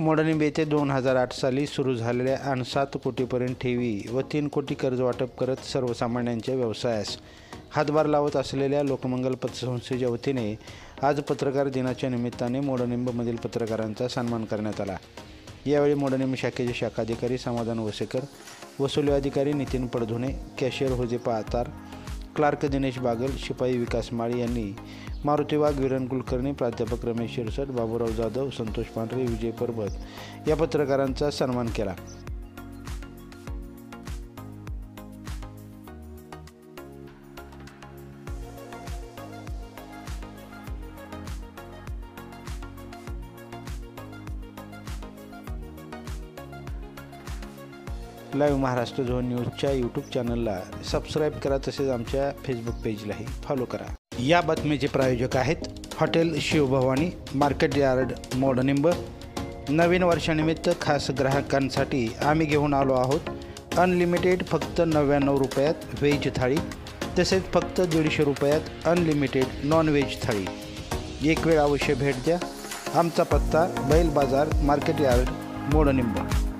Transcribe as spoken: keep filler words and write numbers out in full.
मोडनिंब येथे दोन हजार आठ साली सुरू झालेल्या आणि सात कोटीपर्यंत ठेवी व तीन कोटी कर्ज वाटप करत सर्वसामान्यांच्या व्यवसायास हातभार लावत असलेल्या लोकमंगल पतसंस्थेच्या वतीने आज पत्रकार दिनाच्या निमित्ताने मोडनिंबमधील पत्रकारांचा सन्मान करण्यात आला। यावेळी मोडनिंब शाखेचे शाखाधिकारी समाधान वसेकर, वसुली अधिकारी नितीन पडधुणे, कॅशियर होजे पातार, क्लार्क दिनेश बागल, शिपाई विकास माळी यांनी मारुती वाघ, विरण कुलकर्णी, प्राध्यापक रमेश शिरसट, बाबूराव जाधव, संतोष पांढरे, विजय परबत या पत्रकारांचा सन्मान केला। लाईव्ह महाराष्ट्र झोन न्यूजच्या यूट्यूब चॅनलला सबस्क्राईब करा, तसेच आमच्या फेसबुक पेजलाही फॉलो करा। या बातमीचे प्रायोजक आहेत hotel Shivbhavani, market yard, Modnimb. नवीन वर्षानिमित्त खास ग्राहकांसाठी आम्ही घेऊन आलो आहोत अनलिमिटेड फक्त नव्याण्णव रुपयात व्हेज थाळी, तसेच फक्त दीडशे रुपयात अनलिमिटेड नॉन व्हेज थाळी। एक वेळ अवश्य भेट द्या। आमचा पत्ता बैल बाजार, मार्केट यार्ड, मोडनिंब।